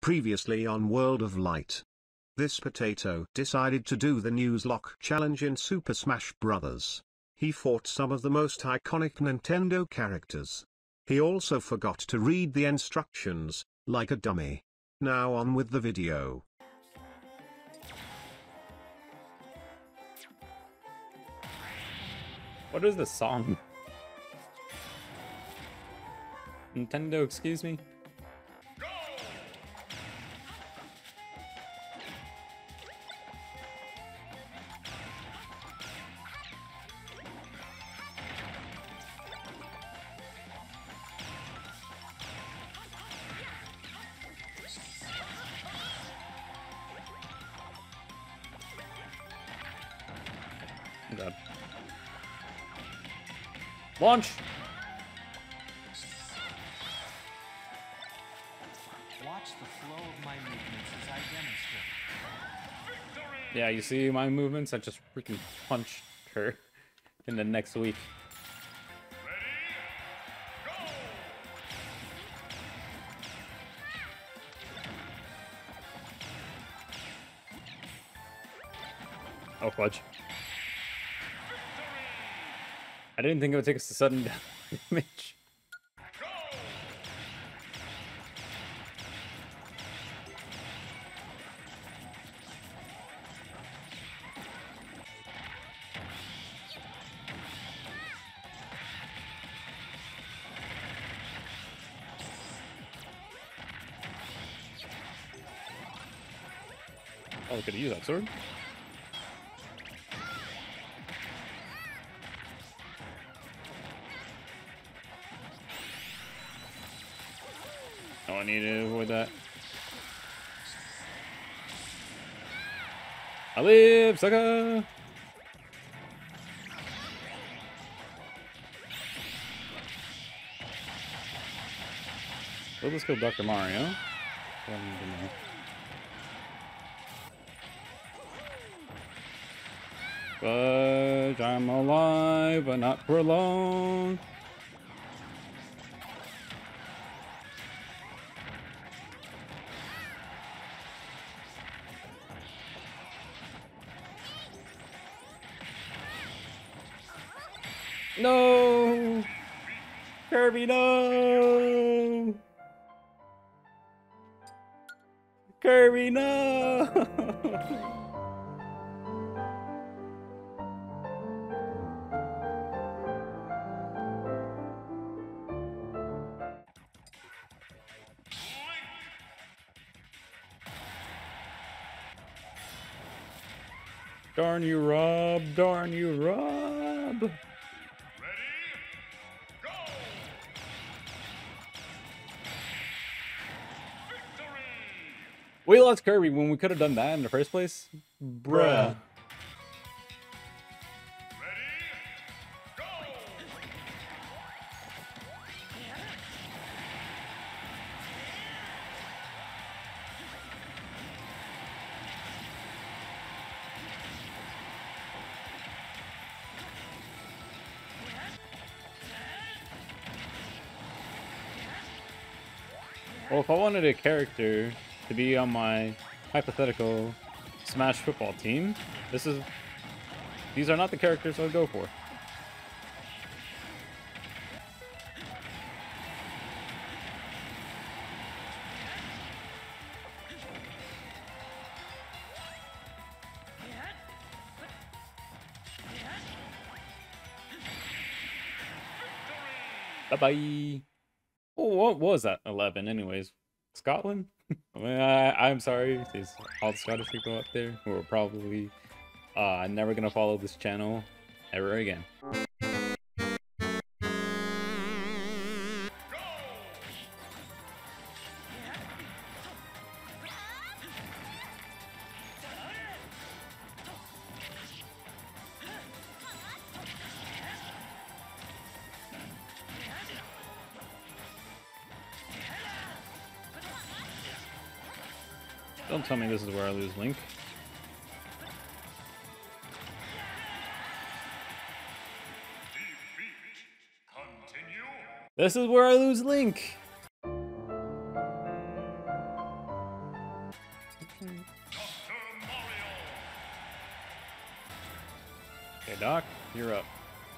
Previously on World of Light. This potato decided to do the Nuzlocke challenge in Super Smash Bros. He fought some of the most iconic Nintendo characters. He also forgot to read the instructions, like a dummy. Now on with the video. What is this song? Nintendo, excuse me? Oh God. Launch! Watch the flow of my movements as I demonstrate. Yeah, you see my movements? I just freaking punched her in the next week. Oh, fudge. I didn't think it would take us to sudden damage. Oh, could I use that sword? Oh, I need to avoid that. I live, sucker! Well, let's kill Dr. Mario. But I'm alive, but not for long. No! Kirby, no! Kirby, no! Darn you, Rob! Darn you, Rob! We lost Kirby when we could have done that in the first place. Bruh. Well, if I wanted a character to be on my hypothetical Smash football team, these are not the characters I would go for. Bye-bye. Oh, what was that? 11 anyways. Scotland? I'm sorry to all the Scottish people out there who are probably never gonna follow this channel ever again. Don't tell me this is where I lose Link. This is where I lose Link! Okay, Doc, you're up.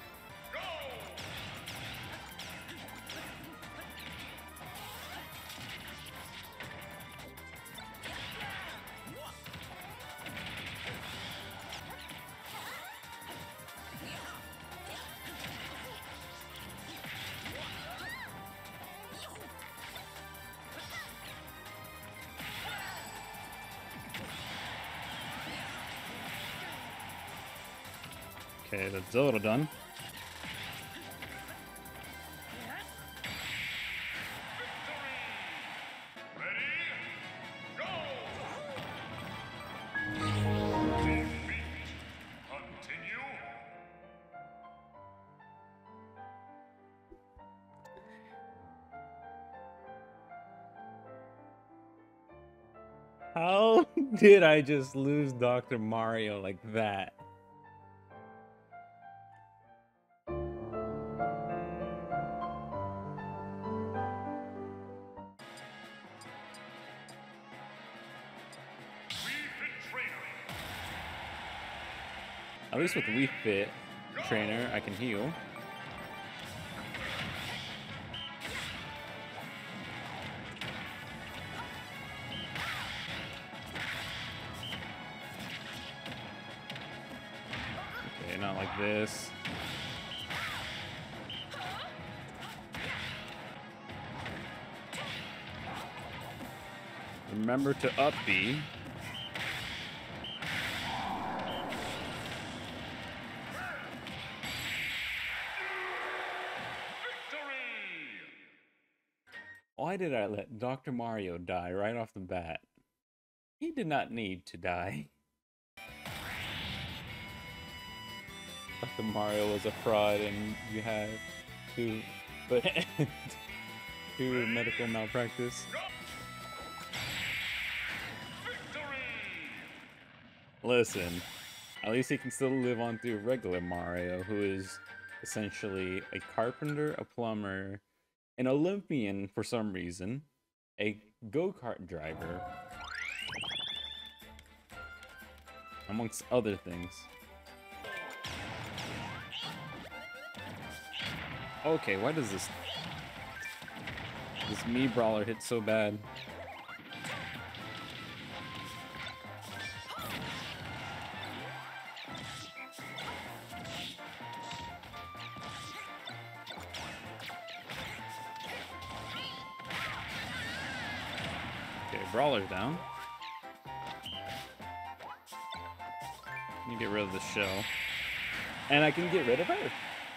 Okay, that's a little done. How did I just lose Dr. Mario like that? At least with Wii Fit Trainer, I can heal. Okay, not like this. Remember to up B. Why did I let Dr. Mario die right off the bat? He did not need to die. Dr. Mario was a fraud and you had to put to medical malpractice. Listen, at least he can still live on through regular Mario, who is essentially a carpenter, a plumber, an Olympian for some reason, a go-kart driver, amongst other things. Okay, why does this Mii brawler hit so bad? Okay, brawler's down. Let me get rid of the shell. And I can get rid of her.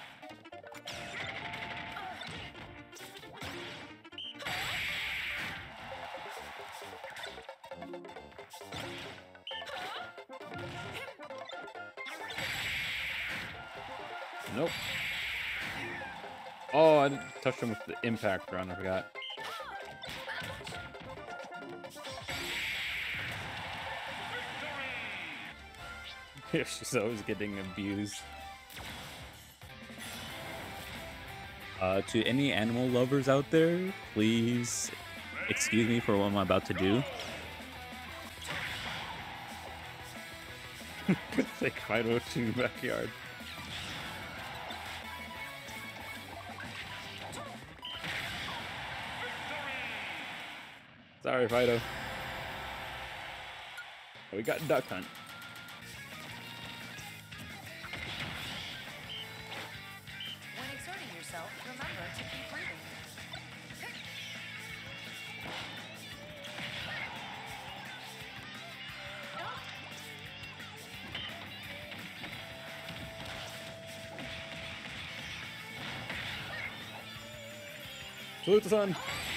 Nope. Oh, I touched him with the impact run, I forgot. She's always getting abused. To any animal lovers out there, please excuse me for what I'm about to do. Like 502 backyard. Sorry, Fido. We got Duck Hunt. When exerting yourself, remember to keep breathing. Salute the sun.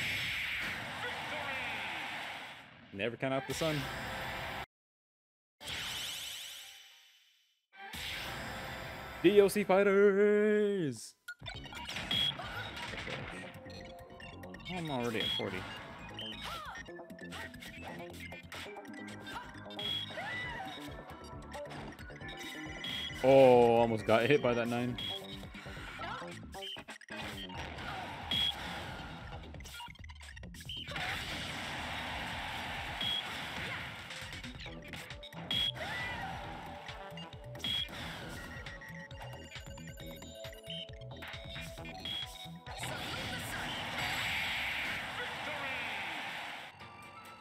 Never count out the sun. DOC fighters. Oh, I'm already at 40. Oh, almost got hit by that 9.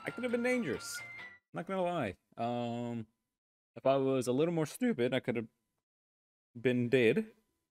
I could have been dangerous. Not gonna lie. If I was a little more stupid, I could have been dead.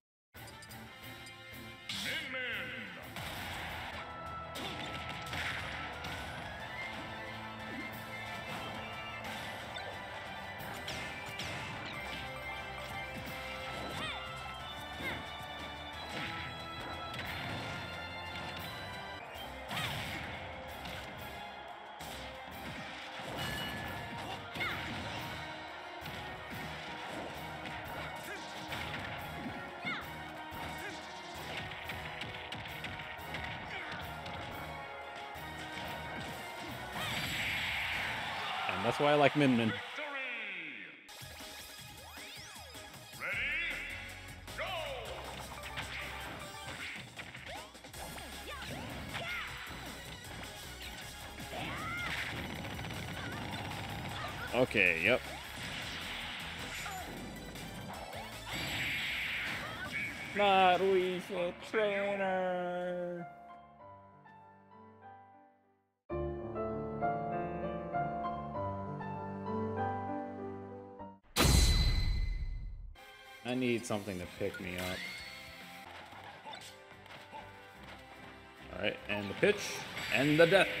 And that's why I like Min Min. Okay, yep. Not we fit trainer. I need something to pick me up. Alright, and the pitch, and the death.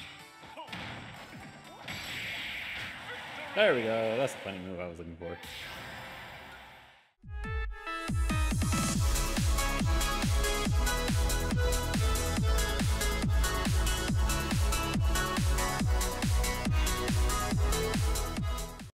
There we go. That's the funny move I was looking for.